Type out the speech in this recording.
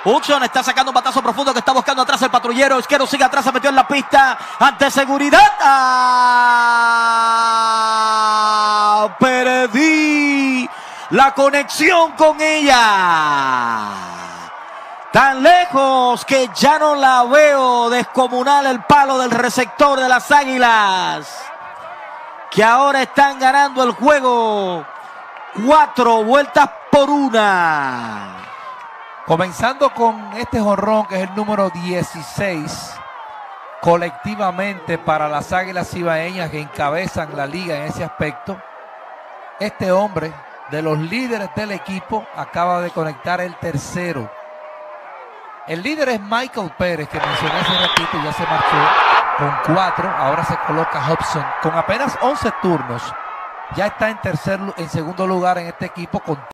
Hudson está sacando un batazo profundo que está buscando atrás el patrullero. Izquierdo sigue atrás, se metió en la pista. Ante seguridad. Perdí la conexión con ella. Tan lejos que ya no la veo. Descomunal el palo del receptor de las Águilas, que ahora están ganando el juego 4-1. Comenzando con este jonrón, que es el número 16 colectivamente para las Águilas Cibaeñas, que encabezan la liga en ese aspecto. Este hombre, de los líderes del equipo, acaba de conectar el tercero. El líder es Michael Pérez, que mencioné hace ratito, ya se marchó con 4. Ahora se coloca Hudson con apenas 11 turnos. Ya está en segundo lugar en este equipo con